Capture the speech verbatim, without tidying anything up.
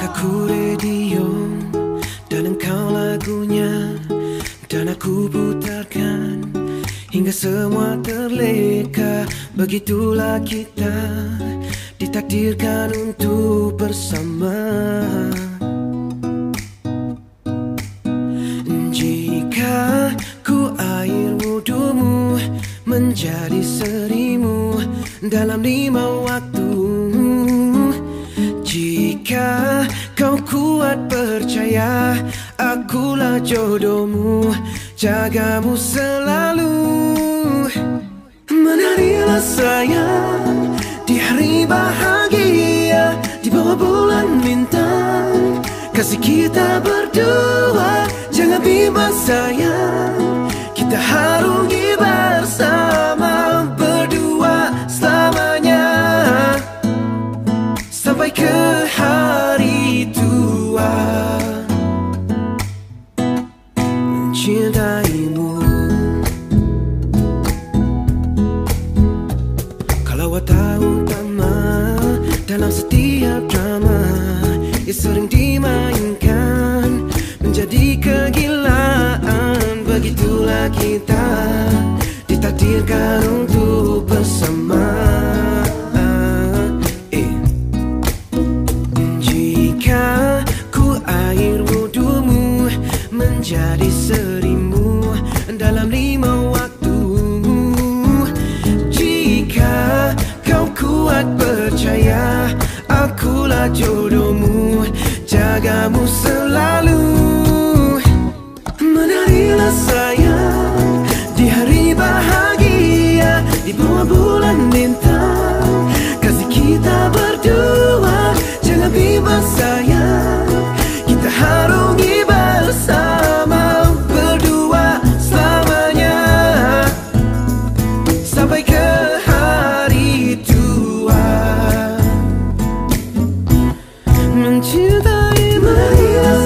Aku radio dan engkau lagunya, dan aku putarkan hingga semua terleka. Begitulah kita ditakdirkan untuk bersama. Jika ku air wudumu menjadi serimu dalam lima waktu, jika kau kuat percaya, akulah jodohmu, jagamu selalu. Menarilah sayang di hari bahagia, di bawah bulan bintang, kasih kita berdua. Jangan bimbang sayang, kita harungi bersama, berdua selamanya, sampai ke hari tua. Mencintaimu, kalau watak utama dalam setiap drama yang sering dimainkan menjadi kegilaan. Begitulah kita ditakdirkan untuk bersama. eh. Jika ku air wudumu menjadi serimu dalam lima waktu, jika kau kuat percaya, akulah jodohmu, jagamu selalu. Menarilah sayang di hari bahagia, di bawah bulan bintang, kasih kita berdua. Jangan bimbang sayang, kita harungi bersama, berdua selamanya, sampai ke hari tua. Mencintai, marilah